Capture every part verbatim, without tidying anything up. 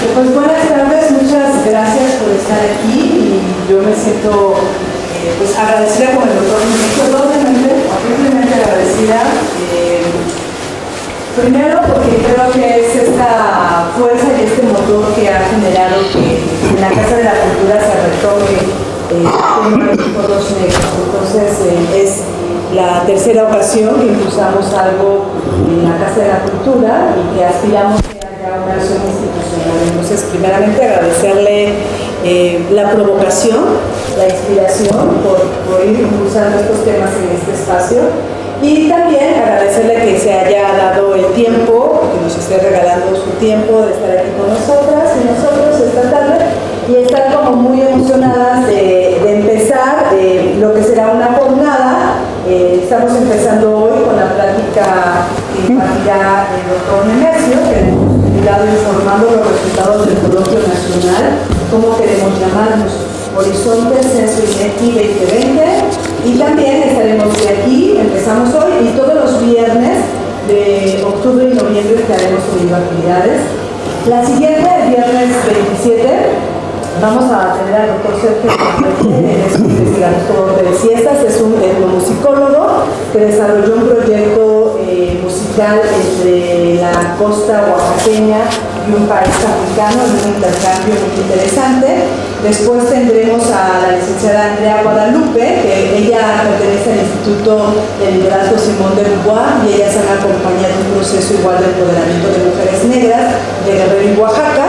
Pues buenas tardes, muchas gracias por estar aquí y yo me siento eh, pues agradecida con el doctor Nemesio, doblemente, doblemente agradecida. Eh, primero porque creo que es esta fuerza y este motor que ha generado que en la Casa de la Cultura se retome eh, el tema de los negros. Entonces eh, es la tercera ocasión que impulsamos algo en la Casa de la Cultura y que aspiramos a una acción institucional. Entonces, primeramente agradecerle eh, la provocación, la inspiración por, por ir impulsando estos temas en este espacio y también agradecerle que se haya dado el tiempo, que nos esté regalando su tiempo de estar aquí con nosotras y nosotros esta tarde y estar como muy emocionadas de, de empezar eh, lo que será una jornada. Eh, estamos empezando hoy con la plática que impartirá el doctor Nemesio, que informando los resultados del Coloquio Nacional, cómo queremos llamarnos, Horizonte Censo INEGI veinte veinte, y también estaremos de aquí, empezamos hoy, y todos los viernes de octubre y noviembre estaremos subiendo actividades. La siguiente, el viernes veintisiete, vamos a tener al doctor Sergio Fernández, es un investigador de siestas, es un etnomusicólogo que desarrolló un proyecto eh, musical entre la costa oaxaqueña y un país africano, en un intercambio muy interesante. Después tendremos a la licenciada Andrea Guadalupe, que ella pertenece al Instituto del Liderazgo Simón de Beauvoir y ellas han acompañado un proceso igual de empoderamiento de mujeres negras de Guerrero y Oaxaca.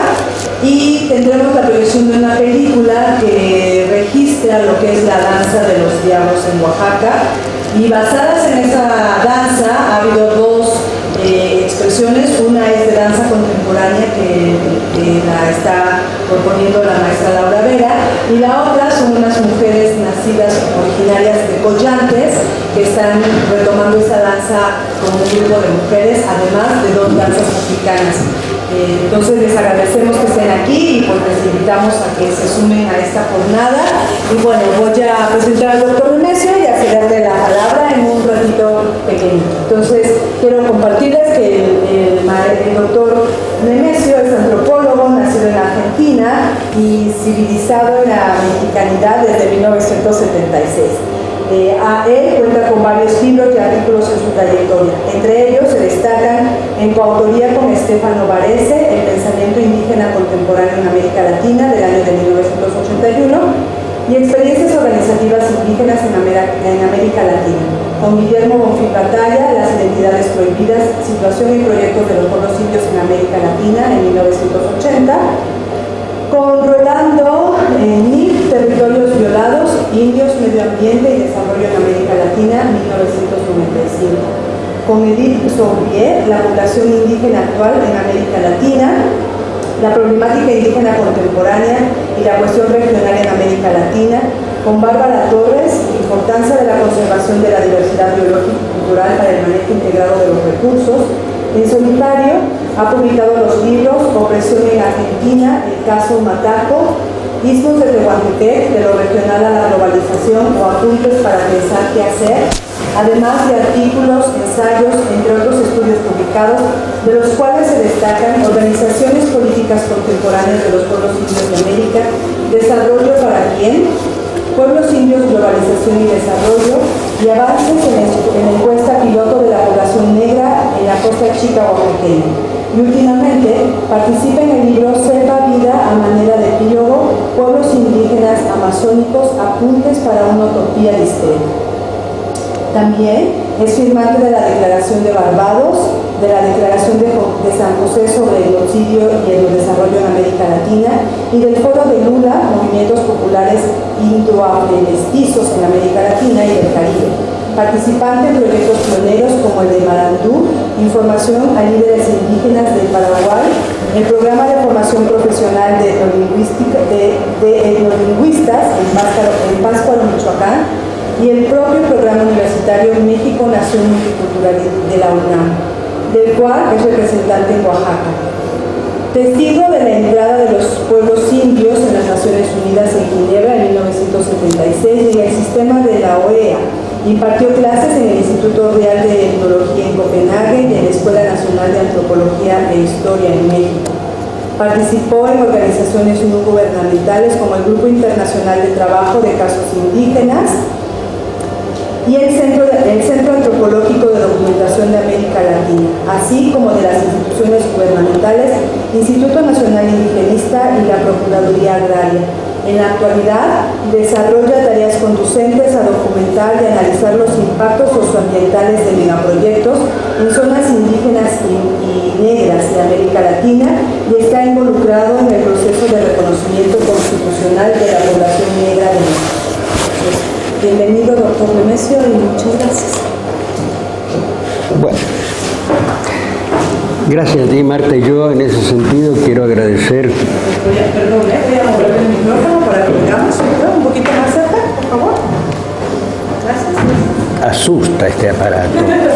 Y tendremos la proyección de una película que registra lo que es la danza de los diablos en Oaxaca. Y basadas en esa danza ha habido dos eh, expresiones. Una es de danza contemporánea que, que la está proponiendo la maestra Laura Vera, y la otra son unas mujeres nacidas originarias de Collantes que están retomando esta danza con un grupo de mujeres, además de dos danzas africanas. Eh, entonces les agradecemos que estén aquí y pues les invitamos a que se sumen a esta jornada. Y bueno, voy a presentar al doctor Nemesio y a cederle la palabra en un ratito pequeño. Entonces quiero compartirles que el, el, el doctor Nemesio es antropólogo, nacido en Argentina y civilizado en la mexicanidad desde mil novecientos setenta y seis. Eh, a él cuenta con varios libros y artículos en su trayectoria. Entre ellos se destacan en coautoría con Estefano Varese, El pensamiento indígena contemporáneo en América Latina, del año de mil novecientos ochenta y uno, y Experiencias organizativas indígenas en América, en América Latina, con Guillermo Bonfil Batalla, Las identidades prohibidas, situación y proyectos de los pueblos indios en América Latina, en mil novecientos ochenta, con Rolando eh, Nif, Territorios violados, indios, medio ambiente y desarrollo en América Latina, mil novecientos noventa y cinco. Con Edith Sourier, La población indígena actual en América Latina, la problemática indígena contemporánea y la cuestión regional en América Latina. Con Bárbara Torres, Importancia de la conservación de la diversidad biológica y cultural para el manejo integrado de los recursos. En solitario, ha publicado los libros Opresión en Argentina, El caso Mataco, Istmos de Tehuantepec, de lo regional a la globalización o Apuntes para pensar qué hacer, además de artículos, ensayos, entre otros estudios publicados, de los cuales se destacan Organizaciones políticas contemporáneas de los pueblos indios de América, Desarrollo para quién, Pueblos indios, globalización y desarrollo, y avances en la encuesta piloto de la población negra en la costa chica oaxaqueña. Y últimamente participa en el libro Selva Vida a manera de epílogo, Pueblos indígenas amazónicos, apuntes para una utopía discreta. También es firmante de la Declaración de Barbados, de la Declaración de, de San José sobre el genocidio y el desarrollo en América Latina y del Foro de Lula, Movimientos Populares Indo-Afro-Mestizos en América Latina y el Caribe. Participante en proyectos pioneros como el de Marandú, Información a líderes indígenas del Paraguay, el programa de formación profesional de, de, de etnolingüistas en Pátzcuaro, Michoacán, y el propio programa universitario México Nación Multicultural de la UNAM, del cual es representante en Oaxaca. Testigo de la entrada de los pueblos indios en las Naciones Unidas en Ginebra en mil novecientos setenta y seis y en el sistema de la O E A. Impartió clases en el Instituto Real de Etnología en Copenhague y en la Escuela Nacional de Antropología e Historia en México. Participó en organizaciones no gubernamentales como el Grupo Internacional de Trabajo de Casos Indígenas y el Centro, de, el Centro Antropológico de Documentación de América Latina, así como de las instituciones gubernamentales, Instituto Nacional Indigenista y la Procuraduría Agraria. En la actualidad, desarrolla tareas conducentes a documentar y analizar los impactos socioambientales de megaproyectos en zonas indígenas y, y negras de América Latina y está involucrado en el proceso de reconocimiento constitucional de la población negra de México. Bienvenido, doctor Nemesio, y muchas gracias. Bueno, gracias a ti, Marta, y yo en ese sentido quiero agradecer. Voy a, perdón, ¿eh? voy a mover el micrófono para que tengamos un poquito más cerca, por favor. Gracias. Asusta este aparato.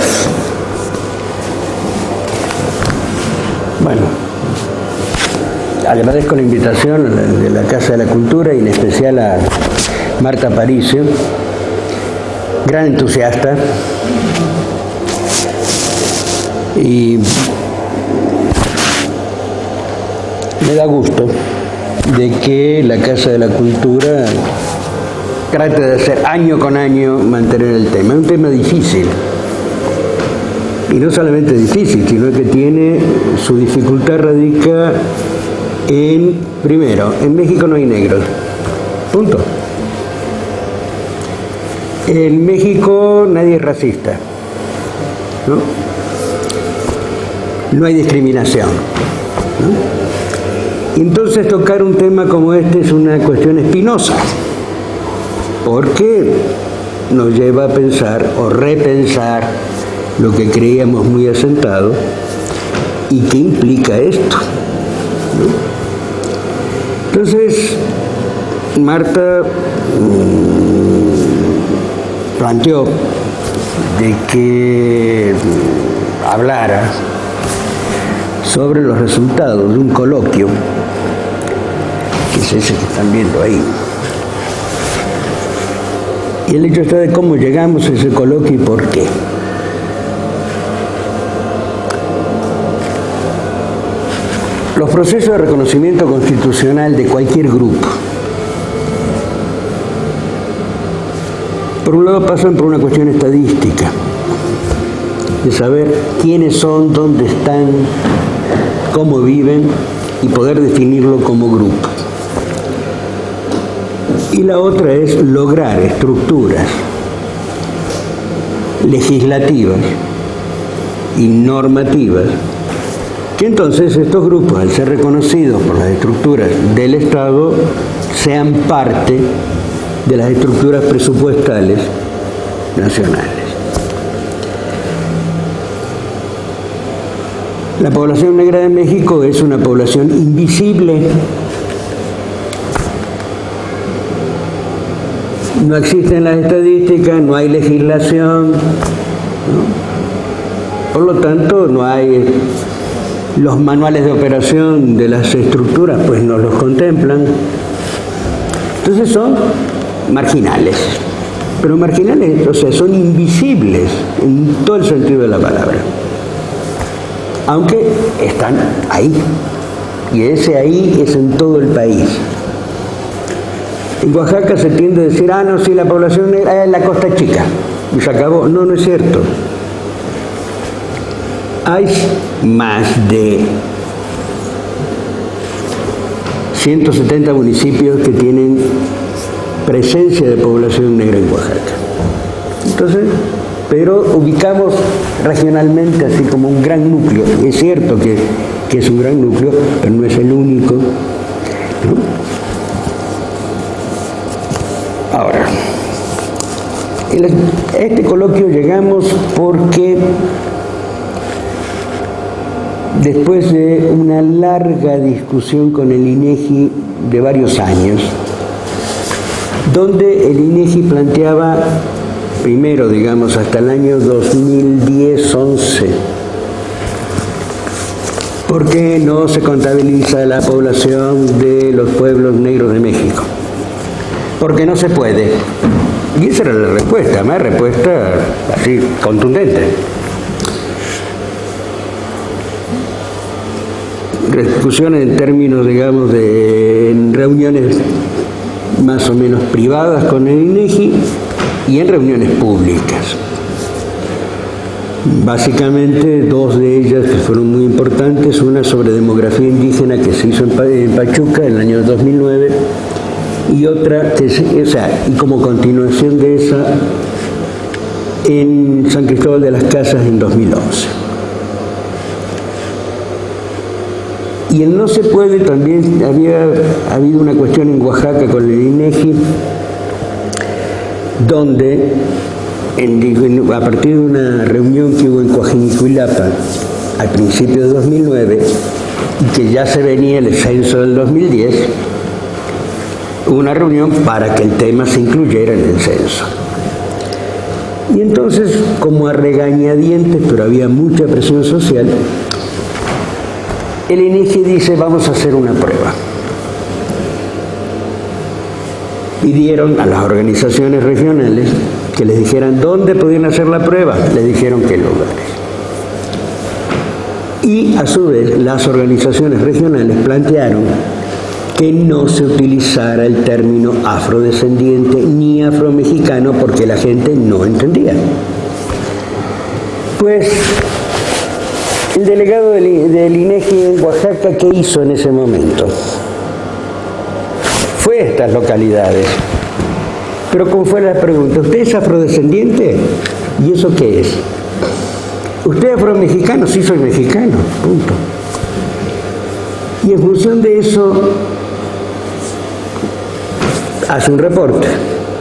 Bueno, agradezco la invitación de la Casa de la Cultura y en especial a Marta Aparicio, gran entusiasta, y me da gusto de que la Casa de la Cultura trate de hacer año con año mantener el tema. Es un tema difícil, y no solamente difícil, sino que tiene su dificultad radica en, primero, en México no hay negros, punto. En México nadie es racista, ¿no? No hay discriminación, ¿no? Y entonces tocar un tema como este es una cuestión espinosa, porque nos lleva a pensar o repensar lo que creíamos muy asentado y qué implica esto, ¿no? Entonces, Marta planteó de que hablara sobre los resultados de un coloquio, que es ese que están viendo ahí. Y el hecho está de cómo llegamos a ese coloquio y por qué. Los procesos de reconocimiento constitucional de cualquier grupo, por un lado, pasan por una cuestión estadística, de saber quiénes son, dónde están, cómo viven y poder definirlo como grupo. Y la otra es lograr estructuras legislativas y normativas que entonces estos grupos, al ser reconocidos por las estructuras del Estado, sean parte de las estructuras presupuestales nacionales. La población negra de México es una población invisible. No existen las estadísticas, no hay legislación, ¿no? Por lo tanto, no hay los manuales de operación de las estructuras, pues no los contemplan. Entonces son marginales, pero marginales, o sea, son invisibles en todo el sentido de la palabra, aunque están ahí, y ese ahí es en todo el país. En Oaxaca se tiende a decir, ah, no, sí, la población es en la Costa Chica, y se acabó. No, no es cierto. Hay más de ciento setenta municipios que tienen presencia de población negra en Oaxaca. Entonces, pero ubicamos regionalmente así como un gran núcleo. Es cierto que, que es un gran núcleo, pero no es el único, ¿no? Ahora, a este coloquio llegamos porque después de una larga discusión con el INEGI de varios años, donde el INEGI planteaba, primero, digamos, hasta el año dos mil diez once, ¿por qué no se contabiliza la población de los pueblos negros de México? Porque no se puede. Y esa era la respuesta, más respuesta así, contundente. discusiones en términos, digamos, de en reuniones más o menos privadas con el INEGI y en reuniones públicas. Básicamente dos de ellas que fueron muy importantes, una sobre demografía indígena que se hizo en Pachuca en el año dos mil nueve y otra, que se, o sea, y como continuación de esa, en San Cristóbal de las Casas en dos mil once. Y en No se puede también había habido una cuestión en Oaxaca con el INEGI, donde en, a partir de una reunión que hubo en Coajinicuilapa al principio de dos mil nueve, y que ya se venía el censo del dos mil diez, hubo una reunión para que el tema se incluyera en el censo. Y entonces, como a regañadientes, pero había mucha presión social, el INEGI dice, vamos a hacer una prueba. Pidieron a las organizaciones regionales que les dijeran dónde podían hacer la prueba. Les dijeron qué lugares. Y a su vez, las organizaciones regionales plantearon que no se utilizara el término afrodescendiente ni afromexicano porque la gente no entendía. Pues el delegado del, del INEGI en Oaxaca, ¿qué hizo en ese momento? Fue a estas localidades. Pero ¿cómo fue la pregunta? ¿Usted es afrodescendiente? ¿Y eso qué es? ¿Usted es afromexicano? Sí, soy mexicano. Punto. Y en función de eso hace un reporte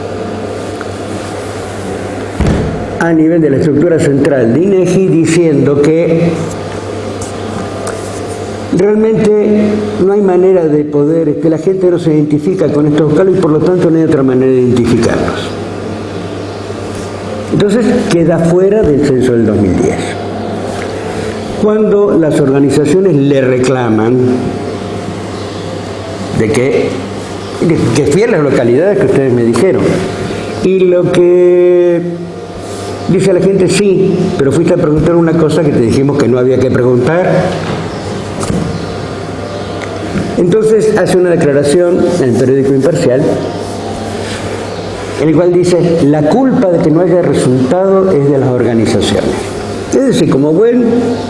a nivel de la estructura central de INEGI diciendo que realmente no hay manera de poder, que la gente no se identifica con estos vocales y por lo tanto no hay otra manera de identificarlos. Entonces queda fuera del censo del dos mil diez. Cuando las organizaciones le reclaman de que, que fui a las localidades que ustedes me dijeron, y lo que dice la gente, sí, pero fuiste a preguntar una cosa que te dijimos que no había que preguntar. Entonces hace una declaración en el periódico Imparcial, en el cual dice, la culpa de que no haya resultado es de las organizaciones. Es decir, como buen,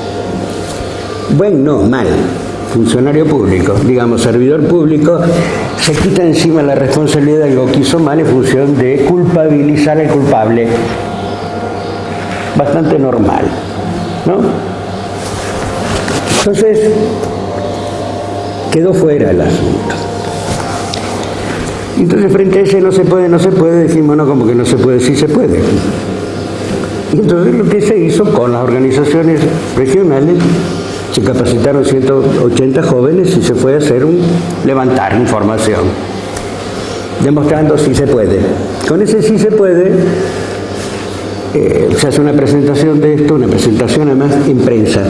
buen no, mal, funcionario público, digamos, servidor público, se quita encima la responsabilidad de lo que hizo mal en función de culpabilizar al culpable. Bastante normal, ¿no? Entonces, quedó fuera el asunto. Entonces, frente a ese no se puede, no se puede, decimos, no, como que no se puede, sí se puede. Y entonces lo que se hizo con las organizaciones regionales, se capacitaron ciento ochenta jóvenes y se fue a hacer un, levantar información, demostrando si se puede. Con ese sí se puede, eh, se hace una presentación de esto, una presentación además en prensa.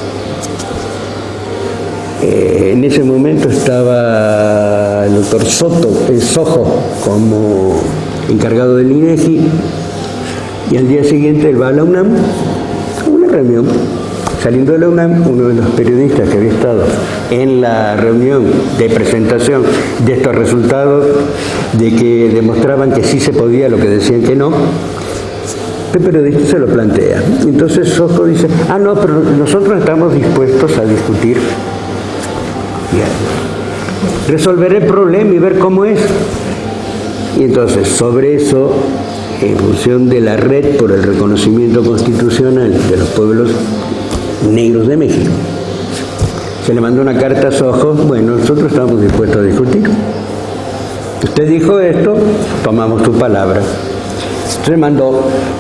Eh, en ese momento estaba el doctor Soto, el Sojo, como encargado del INEGI, y al día siguiente él va a la UNAM, a una reunión. Saliendo de la UNAM, uno de los periodistas que había estado en la reunión de presentación de estos resultados, de que demostraban que sí se podía lo que decían que no, el periodista se lo plantea. Entonces Sojo dice, ah, no, pero nosotros estamos dispuestos a discutir, resolver el problema y ver cómo es. Y entonces, sobre eso, en función de la Red por el Reconocimiento Constitucional de los Pueblos Negros de México, se le mandó una carta a Sojo, bueno, nosotros estamos dispuestos a discutir. Usted dijo esto, tomamos tu palabra. Se mandó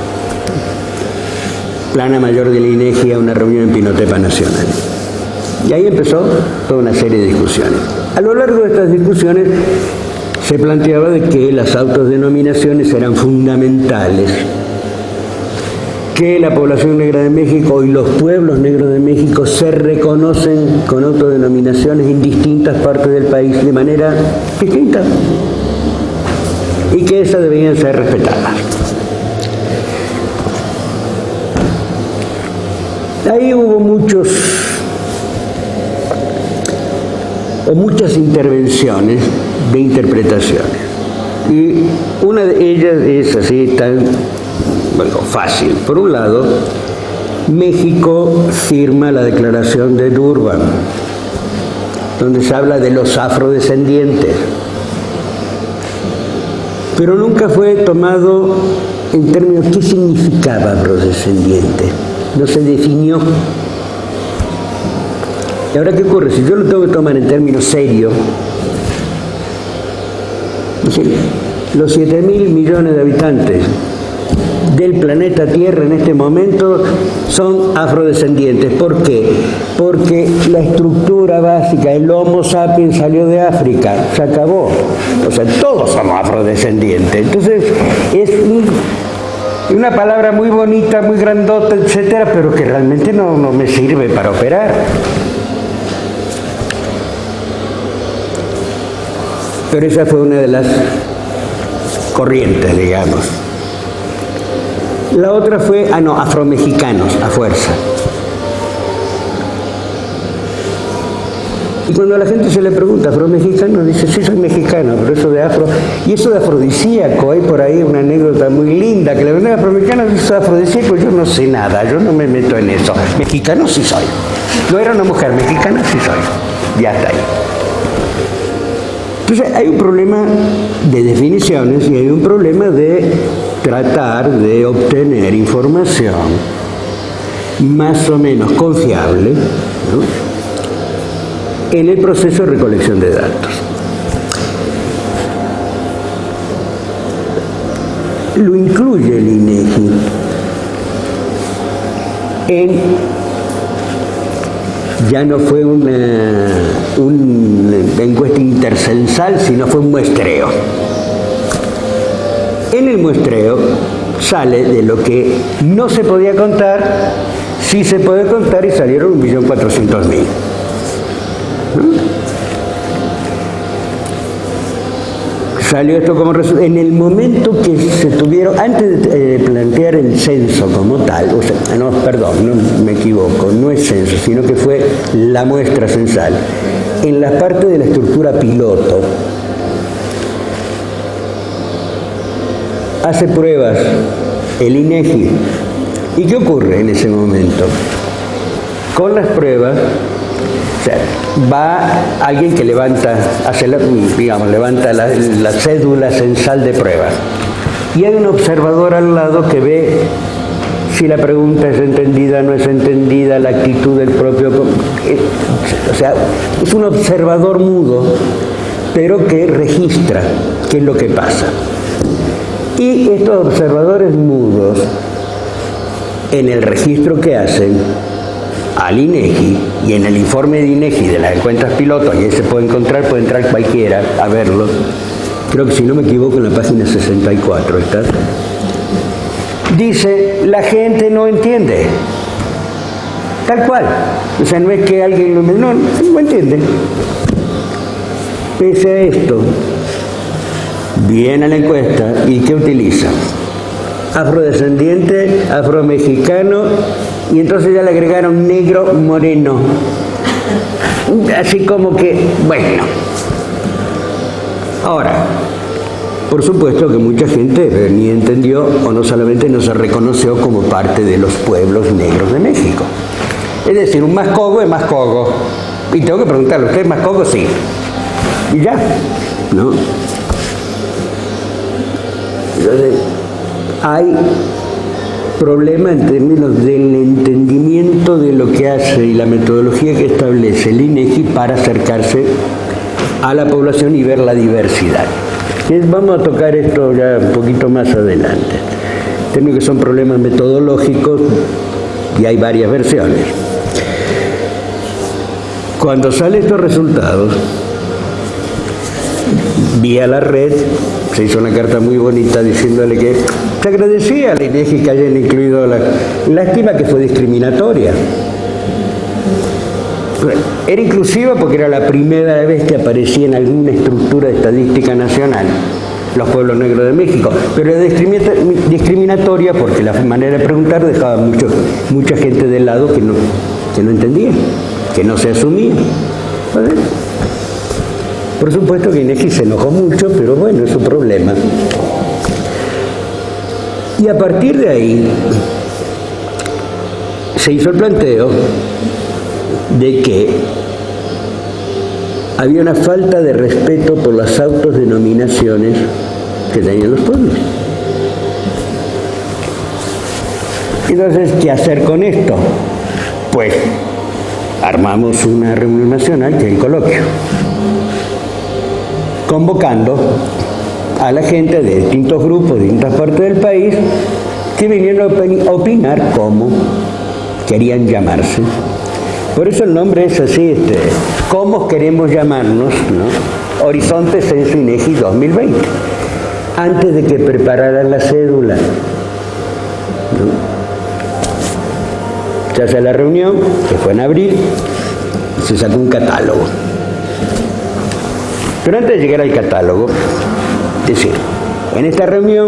plana mayor del INEGI a una reunión en Pinotepa Nacional. Y ahí empezó toda una serie de discusiones. A lo largo de estas discusiones se planteaba de que las autodenominaciones eran fundamentales, que la población negra de México y los pueblos negros de México se reconocen con autodenominaciones en distintas partes del país de manera distinta y que esas debían ser respetadas. Ahí hubo muchos o muchas intervenciones de interpretaciones. Y una de ellas es así tan, bueno, fácil. Por un lado, México firma la Declaración de Durban, donde se habla de los afrodescendientes, pero nunca fue tomado en términos qué significaba afrodescendiente, no se definió. ¿Y ahora qué ocurre? Si yo lo tengo que tomar en términos serios, los siete mil millones de habitantes del planeta Tierra en este momento son afrodescendientes. ¿Por qué? Porque la estructura básica, el Homo sapiens salió de África, se acabó. O sea, todos somos afrodescendientes. Entonces, es un, una palabra muy bonita, muy grandota, etcétera, pero que realmente no, no me sirve para operar. Pero esa fue una de las corrientes, digamos. La otra fue, ah no, afromexicanos, a fuerza. Y cuando a la gente se le pregunta, ¿afromexicano? Dice, sí, soy mexicano, pero eso de afro... Y eso de afrodisíaco, hay por ahí una anécdota muy linda, que le ven afromexicano, eso de afrodisíaco, yo no sé nada, yo no me meto en eso. Mexicano sí soy. No era una mujer, mexicana sí soy. Ya está ahí. Entonces hay un problema de definiciones y hay un problema de tratar de obtener información más o menos confiable, ¿no?, en el proceso de recolección de datos. Lo incluye el INEGI en, ya no fue una, una encuesta intercensal, sino fue un muestreo. En el muestreo sale de lo que no se podía contar, sí se puede contar, y salieron un millón cuatrocientos mil. Salió esto como resultado. En el momento que se tuvieron, antes de eh, plantear el censo como tal, o sea, no, perdón, no me equivoco, no es censo, sino que fue la muestra censal, en la parte de la estructura piloto, hace pruebas el INEGI. ¿Y qué ocurre en ese momento? Con las pruebas, o sea, va alguien que levanta, hace la, digamos, levanta la, la cédula censal de pruebas, y hay un observador al lado que ve si la pregunta es entendida, no es entendida, la actitud del propio... O sea, es un observador mudo, pero que registra qué es lo que pasa. Y estos observadores mudos, en el registro que hacen al INEGI y en el informe de INEGI de las encuestas pilotos, y ahí se puede encontrar, puede entrar cualquiera a verlo, creo que si no me equivoco en la página sesenta y cuatro está, dice, la gente no entiende, tal cual. O sea, no es que alguien lo... No, no entiende. Pese a esto, viene a la encuesta y ¿qué utiliza? Afrodescendiente, afromexicano, y entonces ya le agregaron negro, moreno. Así como que, bueno. Ahora, por supuesto que mucha gente ni entendió o no solamente no se reconoció como parte de los pueblos negros de México. Es decir, un mascogo es mascogo. Y tengo que preguntarle, ¿usted es mascogo? Sí. Y ya, ¿no? Entonces, hay problema en términos del entendimiento de lo que hace y la metodología que establece el INEGI para acercarse a la población y ver la diversidad. Vamos a tocar esto ya un poquito más adelante. Tengo que son problemas metodológicos y hay varias versiones. Cuando salen estos resultados, vía la red, se hizo una carta muy bonita diciéndole que se agradecía al INEGI que hayan incluido la... Lástima que fue discriminatoria. Era inclusiva porque era la primera vez que aparecía en alguna estructura de estadística nacional los pueblos negros de México, pero era discriminatoria porque la manera de preguntar dejaba mucho, mucha gente de lado que no, que no entendía, que no se asumía. ¿Vale? Por supuesto que INEGI se enojó mucho, pero bueno, es su problema. Y a partir de ahí se hizo el planteo de que había una falta de respeto por las autodenominaciones que tenían los pueblos. Entonces, ¿qué hacer con esto? Pues armamos una reunión nacional, que es el coloquio, convocando a la gente de distintos grupos, de distintas partes del país, que vinieron a opinar cómo querían llamarse. Por eso el nombre es así, este, ¿cómo queremos llamarnos? ¿No? Horizonte Censo INEGI dos mil veinte. Antes de que prepararan la cédula, ¿no? Se hace la reunión, que fue en abril, y se sacó un catálogo. Pero antes de llegar al catálogo, es decir, en esta reunión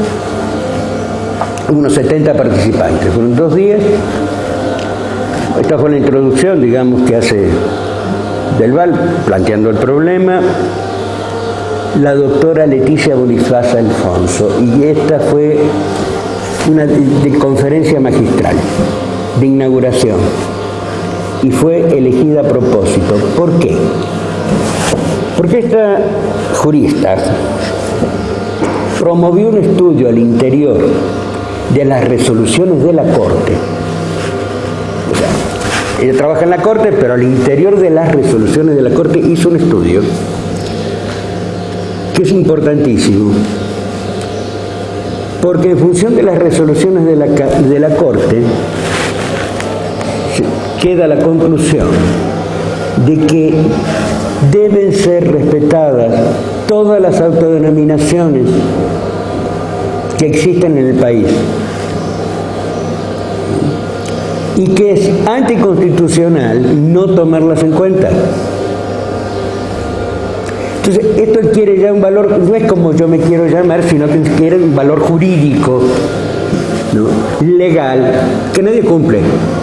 hubo unos setenta participantes, fueron dos días. Esta fue la introducción, digamos, que hace Del Val, planteando el problema, la doctora Leticia Bonifaz Alfonso, y esta fue una de, de conferencia magistral, de inauguración, y fue elegida a propósito. ¿Por qué? Porque esta jurista promovió un estudio al interior de las resoluciones de la Corte. O sea, ella trabaja en la Corte, pero al interior de las resoluciones de la Corte hizo un estudio que es importantísimo, porque en función de las resoluciones de la, de la Corte queda la conclusión de que deben ser respetadas todas las autodenominaciones que existen en el país y que es anticonstitucional no tomarlas en cuenta. Entonces, esto adquiere ya un valor, no es como yo me quiero llamar, sino que adquiere un valor jurídico, ¿no? Legal, que nadie cumple.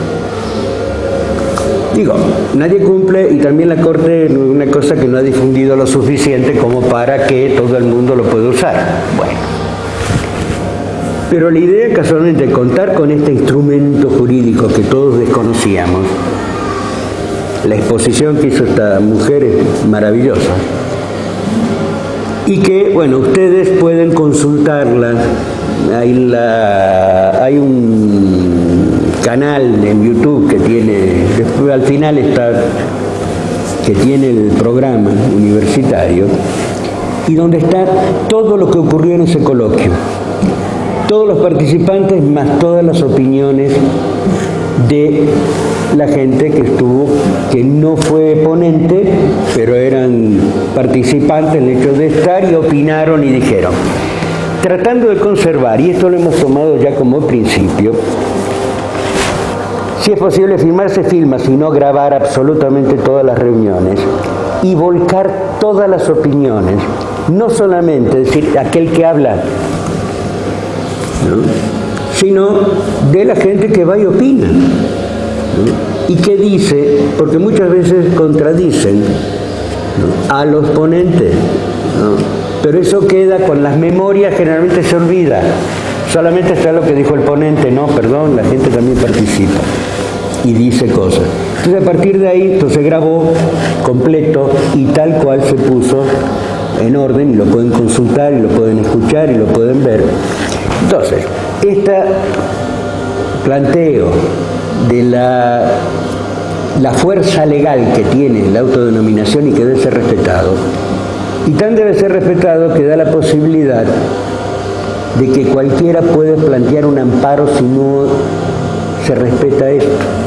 Digo, nadie cumple, y también la Corte no es una cosa que no ha difundido lo suficiente como para que todo el mundo lo pueda usar. Bueno. Pero la idea casualmente de contar con este instrumento jurídico que todos desconocíamos, la exposición que hizo esta mujer es maravillosa, y que, bueno, ustedes pueden consultarla. Hay, la, hay un canal en YouTube que tiene, después al final está, que tiene el programa universitario, y donde está todo lo que ocurrió en ese coloquio, todos los participantes más todas las opiniones de la gente que estuvo, que no fue ponente, pero eran participantes en el hecho de estar y opinaron y dijeron, tratando de conservar, y esto lo hemos tomado ya como principio, si es posible filmar, se filma, sino grabar absolutamente todas las reuniones y volcar todas las opiniones, no solamente, es decir, aquel que habla, ¿no?, sino de la gente que va y opina, ¿no?, y que dice, porque muchas veces contradicen, ¿no?, a los ponentes, ¿no?, pero eso queda con las memorias, generalmente se olvida, solamente está lo que dijo el ponente, no, perdón, la gente también participa y dice cosas. Entonces, a partir de ahí, esto se grabó completo y tal cual se puso en orden, y lo pueden consultar, y lo pueden escuchar, y lo pueden ver. Entonces, este planteo de la, la fuerza legal que tiene la autodenominación y que debe ser respetado, y tan debe ser respetado que da la posibilidad de que cualquiera puede plantear un amparo si no se respeta esto.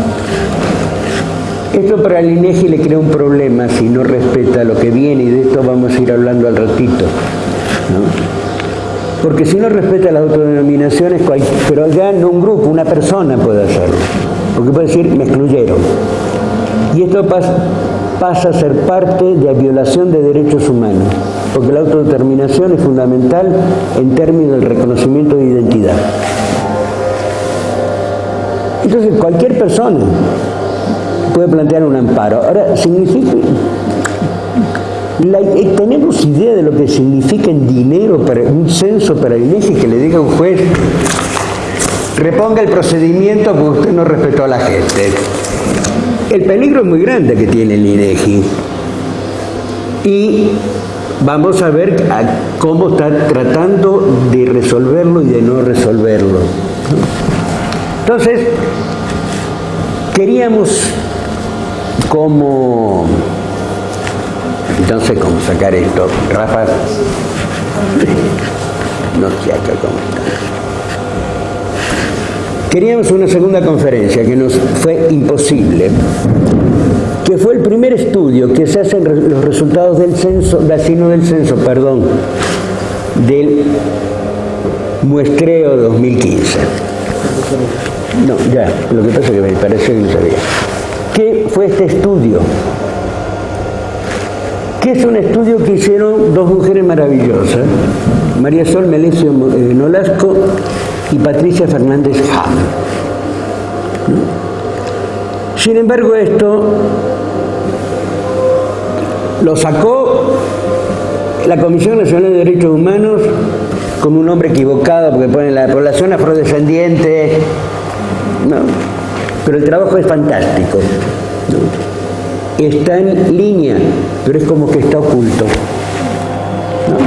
Esto para el INEGI le crea un problema si no respeta lo que viene, y de esto vamos a ir hablando al ratito, ¿no? Porque si no respeta las autodenominaciones, pero ya no un grupo, una persona puede hacerlo, porque puede decir, me excluyeron. Y esto pasa, pasa a ser parte de la violación de derechos humanos, porque la autodeterminación es fundamental en términos del reconocimiento de identidad. Entonces, cualquier persona puede plantear un amparo. Ahora, significa, La, eh, ¿Tenemos idea de lo que significa en dinero para un censo para el INEGI que le diga a un juez reponga el procedimiento porque usted no respetó a la gente? El peligro es muy grande que tiene el INEGI y vamos a ver a cómo está tratando de resolverlo y de no resolverlo. Entonces, queríamos como... No sé cómo sacar esto. Rafa, no sé acá cómo está. Queríamos una segunda conferencia que nos fue imposible, que fue el primer estudio que se hace en los resultados del censo, no del censo, perdón, del muestreo dos mil quince. No, ya, lo que pasa es que me parece que no sabía. ¿Qué fue este estudio? Que es un estudio que hicieron dos mujeres maravillosas, María Sol Melesio Nolasco y Patricia Fernández Ham. Sin embargo, esto lo sacó la Comisión Nacional de Derechos Humanos con un nombre equivocado, porque pone la población afrodescendiente, no, pero el trabajo es fantástico, ¿no? Está en línea, pero es como que está oculto, ¿no?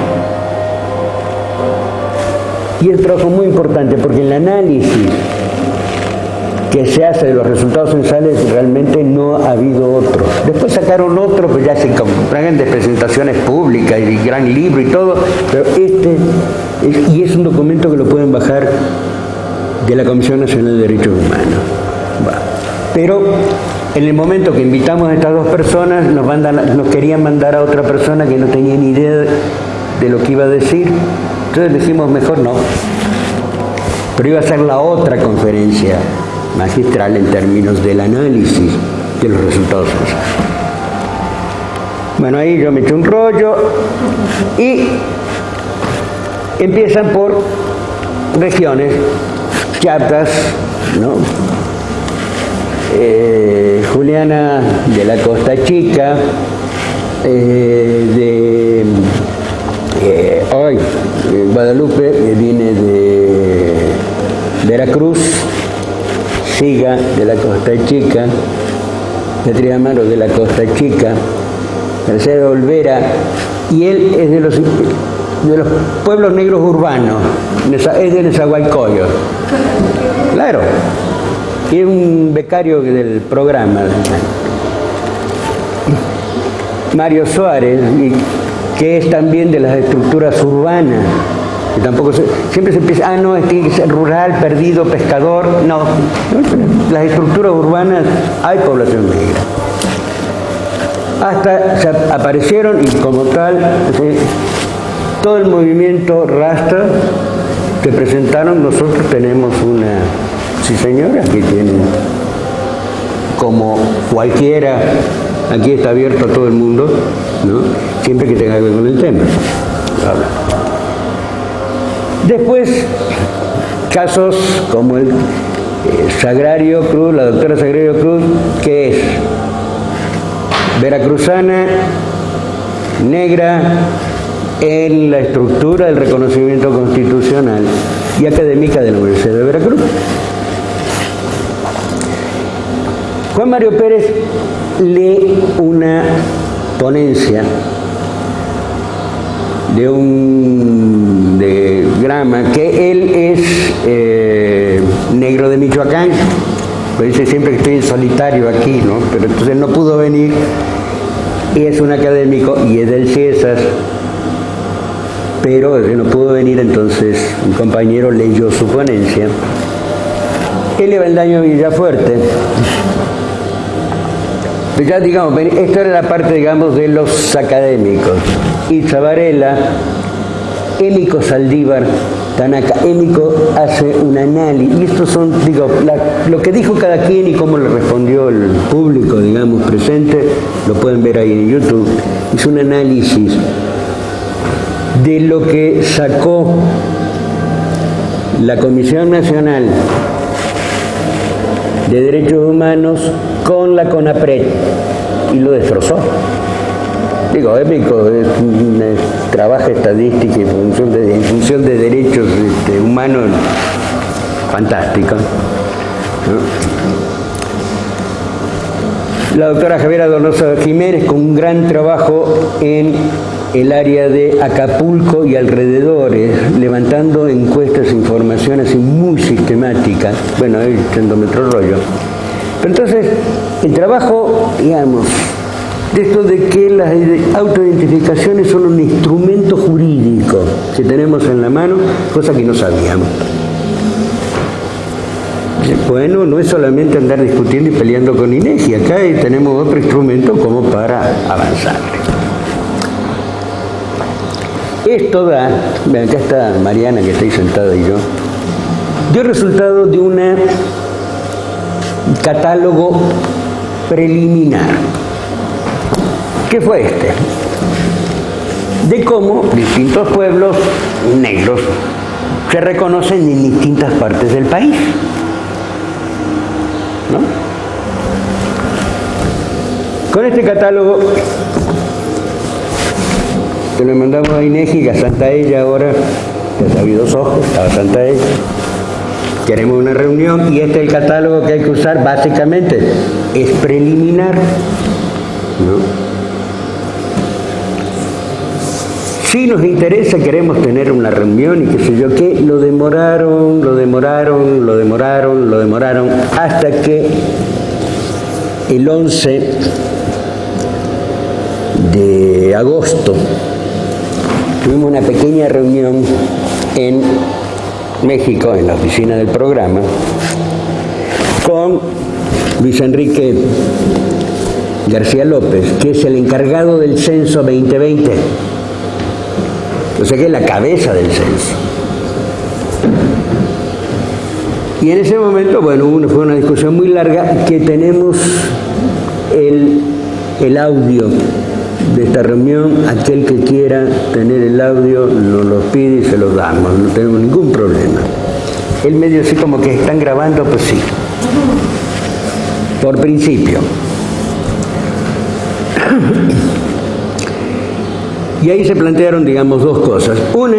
Y es un trabajo muy importante porque el análisis que se hace de los resultados censales realmente no ha habido otro. Después sacaron otro, pues ya se compran de presentaciones públicas y gran libro y todo, pero este, es, y es un documento que lo pueden bajar de la Comisión Nacional de Derechos Humanos. Bueno, pero en el momento que invitamos a estas dos personas, nos, mandan, nos querían mandar a otra persona que no tenía ni idea de lo que iba a decir, entonces dijimos mejor no. Pero iba a ser la otra conferencia magistral en términos del análisis de los resultados censales. Bueno, ahí yo me eché un rollo y empiezan por regiones, Chiapas, ¿no? Eh, Juliana de la Costa Chica, eh, de eh, hoy eh, Guadalupe eh, viene de Veracruz, Siga de la Costa Chica, Beatriz Amaro de la Costa Chica, Mercedes Olvera, y él es de los, de los pueblos negros urbanos, es de Nezahualcóyotl, claro. Y es un becario del programa. Mario Suárez, que es también de las estructuras urbanas. Que tampoco se, siempre se empieza, ah, no, tiene que ser rural, perdido, pescador. No, las estructuras urbanas hay población negra. Hasta se aparecieron y como tal, ¿sí? Todo el movimiento Rasta se presentaron. Nosotros tenemos una... Sí, señora, aquí tienen, como cualquiera, aquí está abierto a todo el mundo, ¿no? Siempre que tenga que ver con el tema. Habla. Después, casos como el eh, Sagrario Cruz, la doctora Sagrario Cruz, que es veracruzana, negra, en la estructura del reconocimiento constitucional y académica de la Universidad de Veracruz. Juan Mario Pérez lee una ponencia de un de Grama, que él es eh, negro de Michoacán, pues dice siempre que estoy en solitario aquí, ¿no? Pero entonces no pudo venir, y es un académico y es del CIESAS, pero no pudo venir, entonces un compañero leyó su ponencia. Elia Beldaño Villafuerte. Ya digamos, esto era la parte, digamos, de los académicos. Itza Varela, Émico Saldívar, Tanaka. Émico hace un análisis, y estos son, digo, la, lo que dijo cada quien y cómo le respondió el público, digamos, presente, lo pueden ver ahí en YouTube. Hizo un análisis de lo que sacó la Comisión Nacional de Derechos Humanos con la CONAPRED y lo destrozó. Digo, EPICO es un es, trabaja estadística en función de, en función de derechos este, humanos fantástico, ¿no? La doctora Javiera Donoso Jiménez, con un gran trabajo en el área de Acapulco y alrededores, levantando encuestas e información así muy sistemática, bueno, ahí echándome otro rollo. Pero entonces, el trabajo, digamos, de esto de que las autoidentificaciones son un instrumento jurídico que tenemos en la mano, cosa que no sabíamos. Bueno, no es solamente andar discutiendo y peleando con INEGI, acá tenemos otro instrumento como para avanzar. Esto da, vean, acá está Mariana que está ahí sentada y yo, dio resultado de un catálogo preliminar. ¿Qué fue este? De cómo distintos pueblos negros se reconocen en distintas partes del país, ¿no? Con este catálogo que le mandamos a INEGI, a Santa Ella ahora, que ha habido dos ojos, estaba Santa Ella, queremos una reunión y este es el catálogo que hay que usar, básicamente es preliminar, ¿no? Si nos interesa, queremos tener una reunión y qué sé yo qué, lo demoraron, lo demoraron, lo demoraron, lo demoraron, hasta que el once de agosto tuvimos una pequeña reunión en México, en la oficina del programa, con Luis Enrique García López, que es el encargado del censo veinte veinte. O sea que es la cabeza del censo. Y en ese momento, bueno, una, fue una discusión muy larga, que tenemos el, el audio de esta reunión. Aquel que quiera tener el audio nos lo pide y se lo damos, no tenemos ningún problema. El medio así como que están grabando, pues sí. Por principio. Y ahí se plantearon, digamos, dos cosas. Una,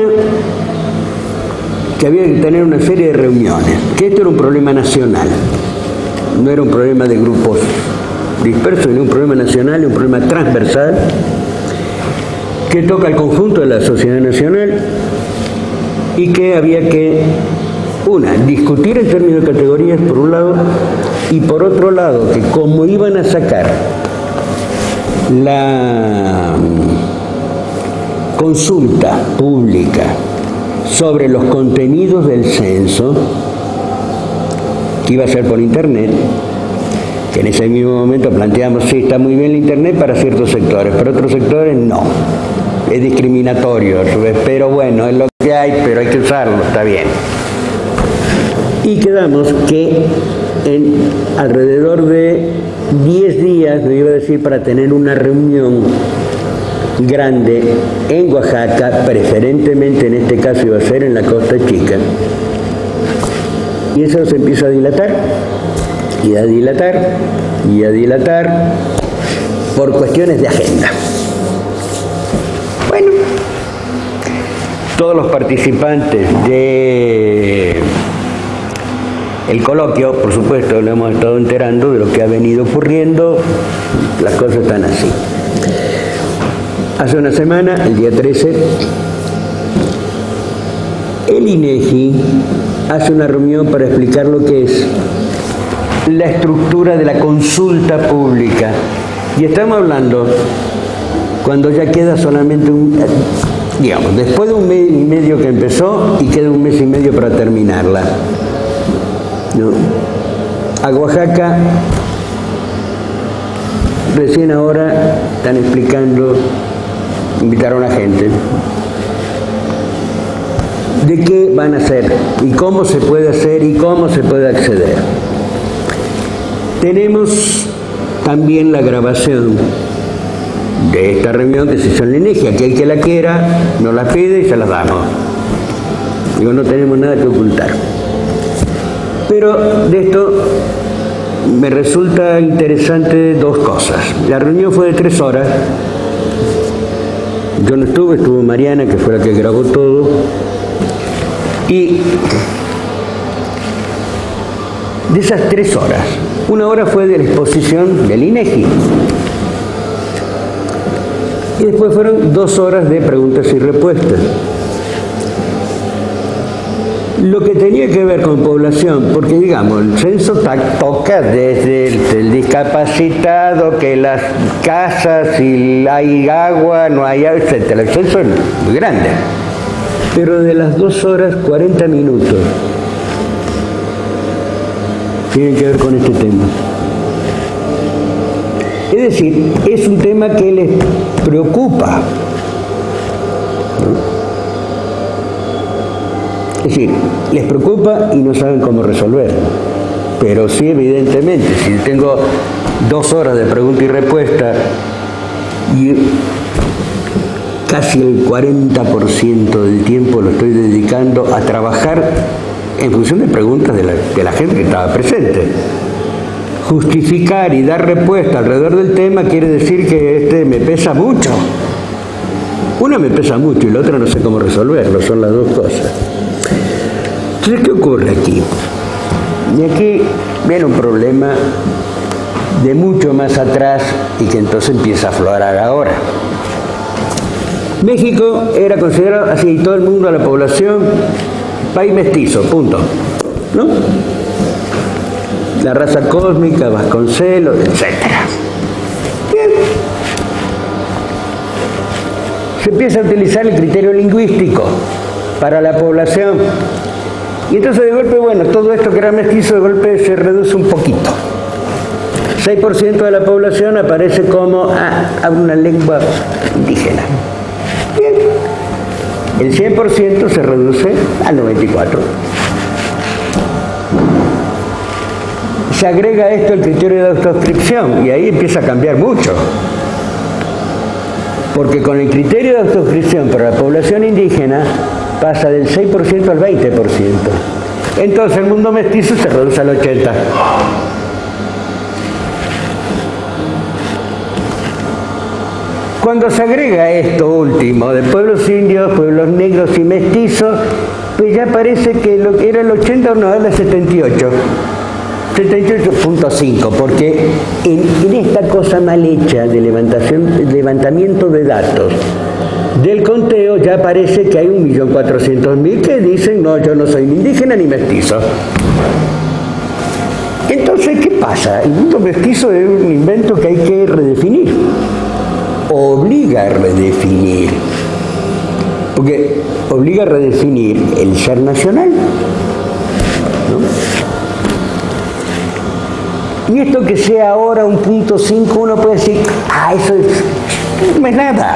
que había que tener una serie de reuniones, que esto era un problema nacional, no era un problema de grupos dispersos, era un problema nacional, un problema transversal, que toca al conjunto de la sociedad nacional y que había que, una, discutir en términos de categorías, por un lado, y por otro lado, que como iban a sacar la consulta pública sobre los contenidos del censo, que iba a ser por internet, que en ese mismo momento planteamos, sí, está muy bien el internet para ciertos sectores, para otros sectores no, es discriminatorio, pero bueno, es lo que hay, pero hay que usarlo, está bien. Y quedamos que en alrededor de diez días, me iba a decir, para tener una reunión grande en Oaxaca, preferentemente en este caso iba a ser en la Costa Chica, y eso se empieza a dilatar y a dilatar y a dilatar por cuestiones de agenda. Bueno, todos los participantes de el coloquio, por supuesto, lo hemos estado enterando de lo que ha venido ocurriendo, las cosas están así. Hace una semana, el día trece, el INEGI hace una reunión para explicar lo que es la estructura de la consulta pública. Y estamos hablando cuando ya queda solamente un, digamos, después de un mes y medio que empezó y queda un mes y medio para terminarla, ¿no? A Oaxaca, recién ahora están explicando, invitaron a gente de qué van a hacer y cómo se puede hacer y cómo se puede acceder. Tenemos también la grabación de esta reunión que se hizo en la INEGI. Aquel que la quiera nos la pide y se la damos. Digo, no tenemos nada que ocultar. Pero de esto me resulta interesante dos cosas. La reunión fue de tres horas Yo no estuve, estuvo Mariana, que fue la que grabó todo. Y de esas tres horas, una hora fue de la exposición del INEGI. Y después fueron dos horas de preguntas y respuestas. Lo que tenía que ver con población, porque digamos, el censo toca desde el, el discapacitado, que las casas, si hay agua, no hay agua, etcétera. El censo es muy grande. Pero de las dos horas, cuarenta minutos tienen que ver con este tema. Es decir, es un tema que les preocupa. Es decir, les preocupa y no saben cómo resolverlo. Pero sí, evidentemente, si tengo dos horas de pregunta y respuesta y casi el cuarenta por ciento del tiempo lo estoy dedicando a trabajar en función de preguntas de la, de la gente que estaba presente. Justificar y dar respuesta alrededor del tema quiere decir que este me pesa mucho. Una me pesa mucho y la otra no sé cómo resolverlo, son las dos cosas. Entonces, ¿qué ocurre aquí? Y aquí viene un problema de mucho más atrás y que entonces empieza a aflorar ahora. México era considerado, así todo el mundo, la población, país mestizo, punto. ¿No? La raza cósmica, Vasconcelos, etcétera. Bien. Se empieza a utilizar el criterio lingüístico para la población. Y entonces de golpe, bueno, todo esto que era mestizo de golpe se reduce un poquito. seis por ciento de la población aparece como ah, habla una lengua indígena. Bien. El cien por ciento se reduce al noventa y cuatro por ciento. Se agrega a esto el criterio de autoscripción y ahí empieza a cambiar mucho. Porque con el criterio de autoscripción para la población indígena pasa del seis por ciento al veinte por ciento. Entonces el mundo mestizo se reduce al ochenta por ciento. Cuando se agrega esto último de pueblos indios, pueblos negros y mestizos, pues ya parece que lo que era el ochenta no era el setenta y ocho. setenta y ocho punto cinco, porque en, en esta cosa mal hecha de levantación, levantamiento de datos del conteo ya parece que hay un millón cuatrocientos mil que dicen no, yo no soy ni indígena ni mestizo. Entonces, ¿qué pasa? El mundo mestizo es un invento que hay que redefinir. Obliga a redefinir. Porque obliga a redefinir el ser nacional. ¿No? Y esto que sea ahora un punto cinco, uno puede decir, ah, eso es, no es nada.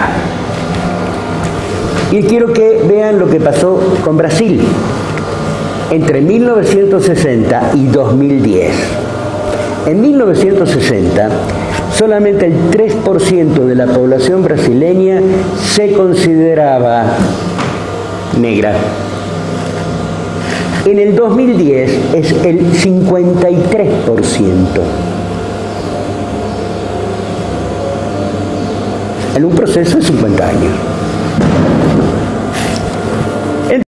Y quiero que vean lo que pasó con Brasil entre mil novecientos sesenta y dos mil diez. En mil novecientos sesenta, solamente el tres por ciento de la población brasileña se consideraba negra. En el dos mil diez es el cincuenta y tres por ciento. En un proceso de cincuenta años.